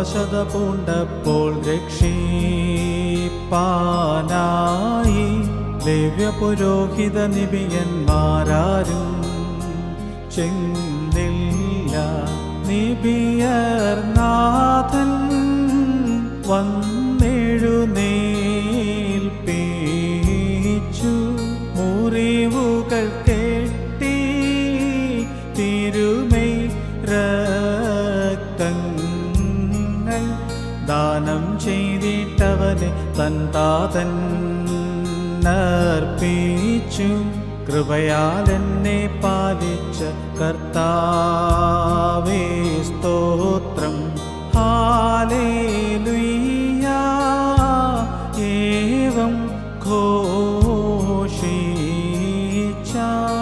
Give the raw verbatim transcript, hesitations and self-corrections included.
അവശത പൂണ്ടപ്പോൾ രക്ഷിപ്പാനായി ലേവ്യ പുരോഹിത നിബിയന്മാരാരും ചെന്നില്ല. നിബിയർനാഥൻ വന്നെഴുന്നേൽപ്പിച്ചു. മുറിവുകൾ കെട്ടി തിരുമൈ രക്തങ്ങൾ ദാനം ചെയ്തിട്ടവനെ തൻ താതൻ അർപ്പിച്ചു. കൃപയാൽ എന്നെ പാലിച്ച കർത്താവേ സ്തോത്രം. ഹാലേലുയ്യ ഏവം ഘോഷിച്ച